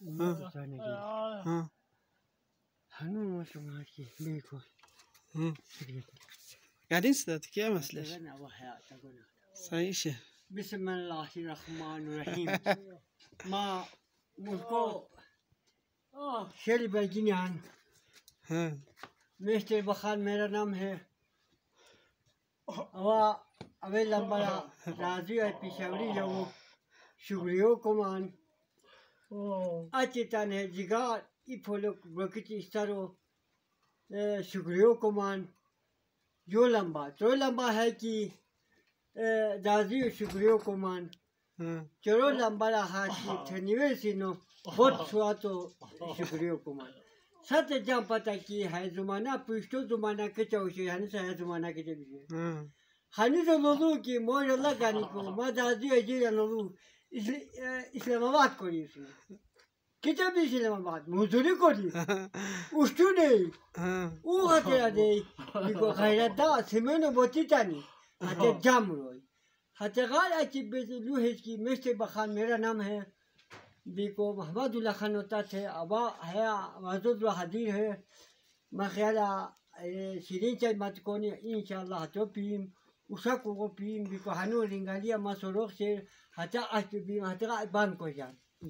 ها هنو سمعتي بيكو قاعدين ستاتك يا مسلش صحيح بسم الله الرحمن الرحيم ما ملكو شيل بجنيان ها مستر بخار मेरा नाम है हवा अबे लंबा राजू है पिछावरी जाओ शुक्रियो कुमान अचितान है जिगार इफोलो ब्रकिटी स्टारो शुक्रियो कुमान जो लंबा है कि राजू शुक्रियो कुमान चलो लंबा रहा कि थनिवेसिनो बहुत स्वातो शुक्रियो कुमान सत्य जहाँ पता कि है ज़माना पुष्टो ज़माना के चौसे हन से है ज़माना के चौसे हनी तो लोगों की मोर अल्लाह गानी को मदाजी अजीर लोगों इस्लामाबाद को ये सुन कितना भी इस्लामाबाद मुझे को दी उष्टू नहीं वो हाथे आदे बिको खैरत दा सिमेनो बोती तानी हाथे जाम रोई हाथे गाल अच्छी बेच लूहे की मिस्टर बखान मेरा नाम है बिको मोहम्मदुल्लाह खान होता थे अबा है मज़दूर हाजिर है मख्याला शिरीन चाय मत कोनी इंशाल्लाह तो पीम उषा को पीम बिको हनु रिंगालिया मसरोख से हता आज पीम हता बांग को जान